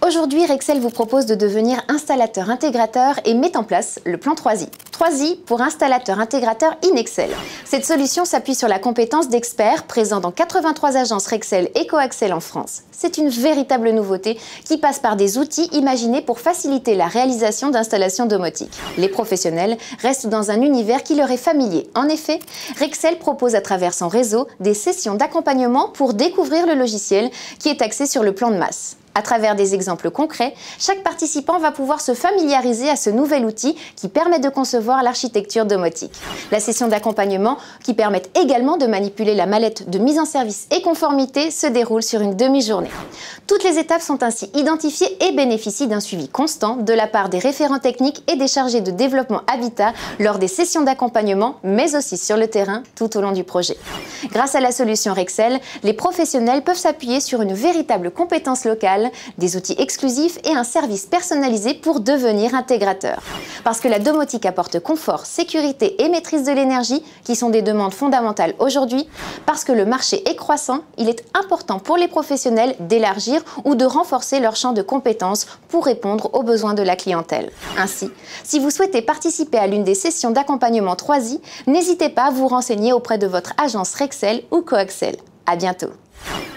Aujourd'hui, Rexel vous propose de devenir installateur intégrateur et met en place le plan 3i. 3i pour installateur intégrateur in Excel. Cette solution s'appuie sur la compétence d'experts présents dans 83 agences Rexel et Coaxel en France. C'est une véritable nouveauté qui passe par des outils imaginés pour faciliter la réalisation d'installations domotiques. Les professionnels restent dans un univers qui leur est familier. En effet, Rexel propose à travers son réseau des sessions d'accompagnement pour découvrir le logiciel qui est axé sur le plan de masse. À travers des exemples concrets, chaque participant va pouvoir se familiariser à ce nouvel outil qui permet de concevoir l'architecture domotique. La session d'accompagnement, qui permet également de manipuler la mallette de mise en service et conformité, se déroule sur une demi-journée. Toutes les étapes sont ainsi identifiées et bénéficient d'un suivi constant de la part des référents techniques et des chargés de développement habitat lors des sessions d'accompagnement, mais aussi sur le terrain tout au long du projet. Grâce à la solution Rexel, les professionnels peuvent s'appuyer sur une véritable compétence locale, des outils exclusifs et un service personnalisé pour devenir intégrateur. Parce que la domotique apporte confort, sécurité et maîtrise de l'énergie, qui sont des demandes fondamentales aujourd'hui, parce que le marché est croissant, il est important pour les professionnels d'élargir ou de renforcer leur champ de compétences pour répondre aux besoins de la clientèle. Ainsi, si vous souhaitez participer à l'une des sessions d'accompagnement 3i, n'hésitez pas à vous renseigner auprès de votre agence Rexel ou Coaxel. À bientôt.